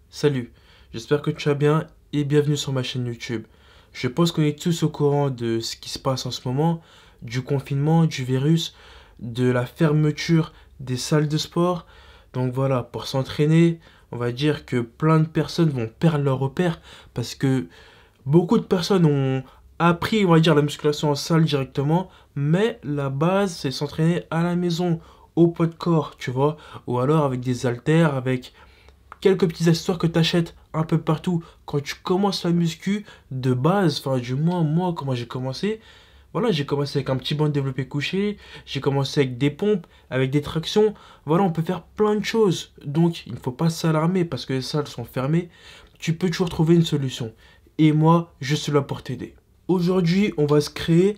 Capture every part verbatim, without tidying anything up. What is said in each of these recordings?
Salut, j'espère que tu vas bien et bienvenue sur ma chaîne YouTube. Je pense qu'on est tous au courant de ce qui se passe en ce moment, du confinement, du virus, de la fermeture des salles de sport. Donc voilà, pour s'entraîner, on va dire que plein de personnes vont perdre leur repère parce que beaucoup de personnes ont appris, on va dire, la musculation en salle directement, mais la base, c'est s'entraîner à la maison, au poids de corps, tu vois, ou alors avec des haltères, avec quelques petits accessoires que tu achètes un peu partout quand tu commences la muscu de base, enfin du moins moi comment j'ai commencé, voilà j'ai commencé avec un petit banc développé couché, j'ai commencé avec des pompes, avec des tractions, voilà on peut faire plein de choses, donc il ne faut pas s'alarmer parce que les salles sont fermées, tu peux toujours trouver une solution, et moi je suis là pour t'aider. Aujourd'hui on va se créer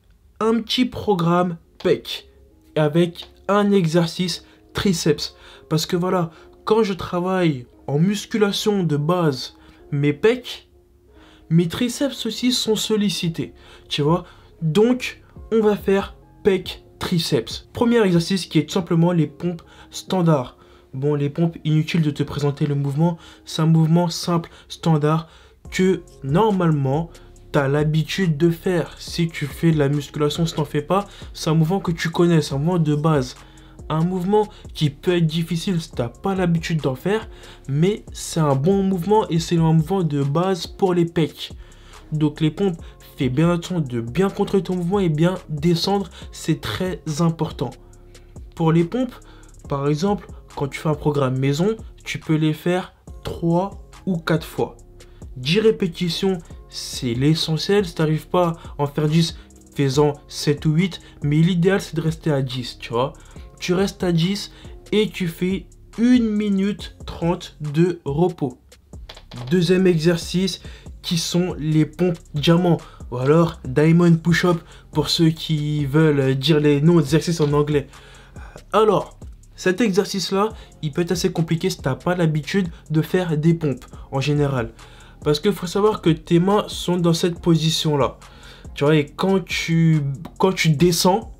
un petit programme P E C avec un exercice triceps, parce que voilà, quand je travaille en musculation de base, mes pecs, mes triceps aussi sont sollicités, tu vois. Donc, on va faire pec triceps. Premier exercice qui est tout simplement les pompes standards. Bon, les pompes, inutile de te présenter le mouvement, c'est un mouvement simple, standard, que normalement, tu as l'habitude de faire. Si tu fais de la musculation, si tu n'en fais pas, c'est un mouvement que tu connais, c'est un mouvement de base. Un mouvement qui peut être difficile si tu n'as pas l'habitude d'en faire, mais c'est un bon mouvement et c'est un mouvement de base pour les pecs. Donc les pompes, fais bien attention de bien contrôler ton mouvement et bien descendre, c'est très important. Pour les pompes, par exemple, quand tu fais un programme maison, tu peux les faire trois ou quatre fois. dix répétitions, c'est l'essentiel. Si tu n'arrives pas à en faire dix, fais-en sept ou huit, mais l'idéal c'est de rester à dix, tu vois. Tu restes à dix et tu fais une minute trente de repos. Deuxième exercice qui sont les pompes diamants ou alors diamond push-up pour ceux qui veulent dire les noms d'exercices en anglais. Alors, cet exercice-là, il peut être assez compliqué si tu n'as pas l'habitude de faire des pompes en général. Parce qu'il faut savoir que tes mains sont dans cette position-là. Tu vois, et quand tu, quand tu descends,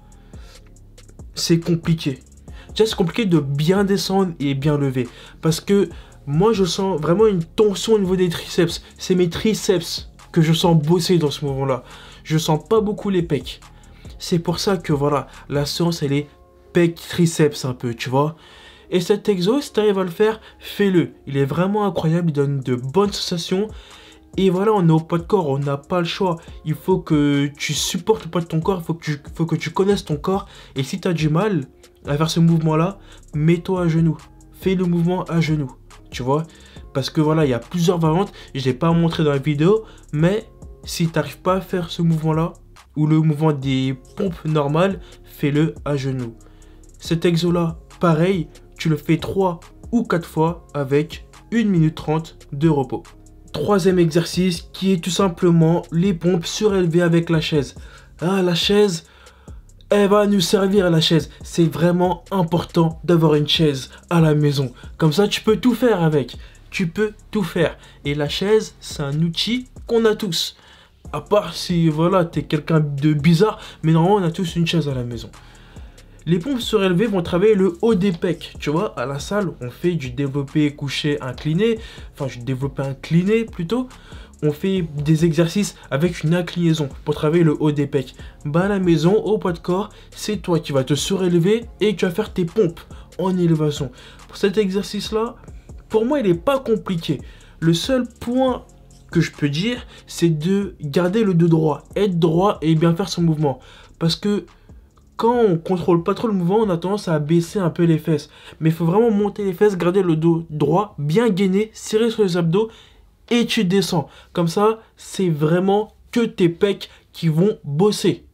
c'est compliqué. Déjà, c'est compliqué de bien descendre et bien lever. Parce que moi, je sens vraiment une tension au niveau des triceps. C'est mes triceps que je sens bosser dans ce moment-là. Je sens pas beaucoup les pecs. C'est pour ça que voilà, la séance, elle est pec triceps un peu, tu vois. Et cet exo, si tu arrives à le faire, fais-le. Il est vraiment incroyable, il donne de bonnes sensations. Et voilà, on est au poids de corps, on n'a pas le choix. Il faut que tu supportes le poids de ton corps, il faut que tu, faut que tu connaisses ton corps. Et si tu as du mal à faire ce mouvement-là, mets-toi à genoux. Fais le mouvement à genoux, tu vois. Parce que voilà, il y a plusieurs variantes. Je ne l'ai pas montré dans la vidéo, mais si tu n'arrives pas à faire ce mouvement-là, ou le mouvement des pompes normales, fais-le à genoux. Cet exo-là, pareil, tu le fais trois ou quatre fois avec une minute trente de repos. Troisième exercice qui est tout simplement les pompes surélevées avec la chaise. Ah, la chaise, elle va nous servir à la chaise. C'est vraiment important d'avoir une chaise à la maison. Comme ça, tu peux tout faire avec. Tu peux tout faire. Et la chaise, c'est un outil qu'on a tous. À part si, voilà, t'es quelqu'un de bizarre. Mais normalement, on a tous une chaise à la maison. Les pompes surélevées vont travailler le haut des pecs. Tu vois, à la salle, on fait du développé couché incliné. Enfin, du développé incliné plutôt. On fait des exercices avec une inclinaison pour travailler le haut des pecs. Bah, à la maison, au poids de corps, c'est toi qui vas te surélever et tu vas faire tes pompes en élévation. Pour cet exercice-là, pour moi, il n'est pas compliqué. Le seul point que je peux dire, c'est de garder le dos droit. Être droit et bien faire son mouvement. Parce que quand on contrôle pas trop le mouvement, on a tendance à baisser un peu les fesses. Mais il faut vraiment monter les fesses, garder le dos droit, bien gainé, serrer sur les abdos et tu descends. Comme ça, c'est vraiment que tes pecs qui vont bosser.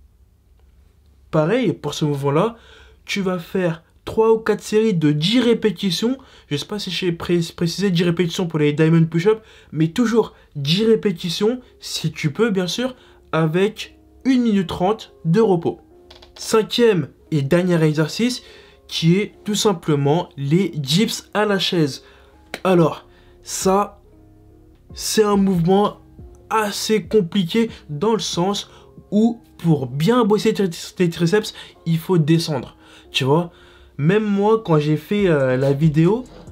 Pareil, pour ce mouvement-là, tu vas faire trois ou quatre séries de dix répétitions. Je ne sais pas si j'ai pré précisé dix répétitions pour les diamond push-up, mais toujours dix répétitions, si tu peux bien sûr, avec une minute trente de repos. Cinquième et dernier exercice qui est tout simplement les dips à la chaise. Alors, ça, c'est un mouvement assez compliqué dans le sens où pour bien bosser tes triceps, il faut descendre. Tu vois, même moi, quand j'ai fait euh, la vidéo,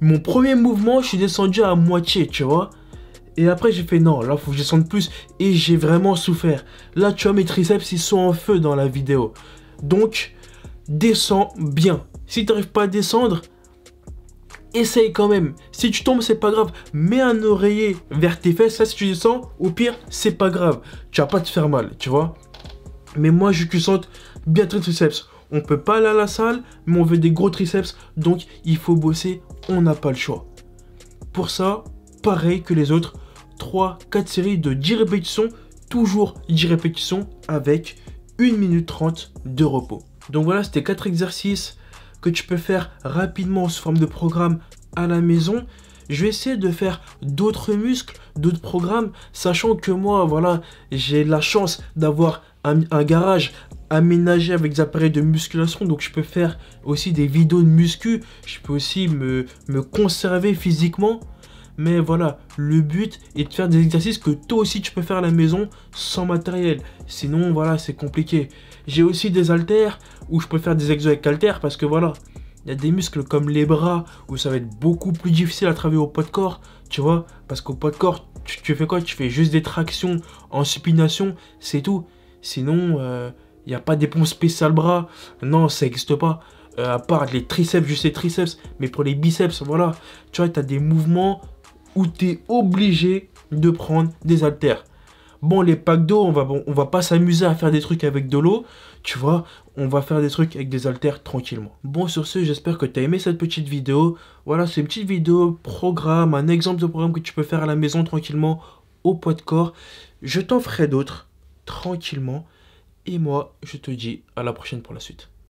Mon premier mouvement, je suis descendu à moitié, tu vois. Et après, j'ai fait non, là, faut que je descende plus. Et j'ai vraiment souffert. Là, tu vois, mes triceps, ils sont en feu dans la vidéo. Donc, descends bien. Si tu n'arrives pas à descendre, essaye quand même. Si tu tombes, c'est pas grave. Mets un oreiller vers tes fesses. Là, si tu descends, au pire, c'est pas grave. Tu vas pas te faire mal, tu vois. Mais moi, je veux que tu sentes bien tes triceps. On peut pas aller à la salle, mais on veut des gros triceps. Donc, il faut bosser. On n'a pas le choix. Pour ça, pareil que les autres. trois quatre séries de dix répétitions. Toujours dix répétitions avec une minute trente de repos. Donc voilà, c'était quatre exercices que tu peux faire rapidement sous forme de programme à la maison. Je vais essayer de faire d'autres muscles, d'autres programmes, sachant que moi, voilà, j'ai la chance d'avoir un, un garage aménagé avec des appareils de musculation. Donc je peux faire aussi des vidéos de muscu. Je peux aussi me, me conserver physiquement. Mais voilà, le but est de faire des exercices que toi aussi tu peux faire à la maison sans matériel. Sinon, voilà, c'est compliqué. J'ai aussi des haltères où je peux faire des exos avec haltères parce que voilà, il y a des muscles comme les bras où ça va être beaucoup plus difficile à travailler au poids de corps, tu vois. Parce qu'au poids de corps, tu, tu fais quoi? Tu fais juste des tractions en supination, c'est tout. Sinon, il euh, n'y a pas des pompes spéciales bras. Non, ça n'existe pas. Euh, à part les triceps, je sais triceps, mais pour les biceps, voilà. Tu vois, tu as des mouvements où tu es obligé de prendre des haltères. Bon, les packs d'eau, on va, bon, on va pas s'amuser à faire des trucs avec de l'eau, tu vois, on va faire des trucs avec des haltères tranquillement. Bon, sur ce, j'espère que tu as aimé cette petite vidéo. Voilà, c'est une petite vidéo programme, un exemple de programme que tu peux faire à la maison tranquillement au poids de corps. Je t'en ferai d'autres tranquillement. Et moi, je te dis à la prochaine pour la suite.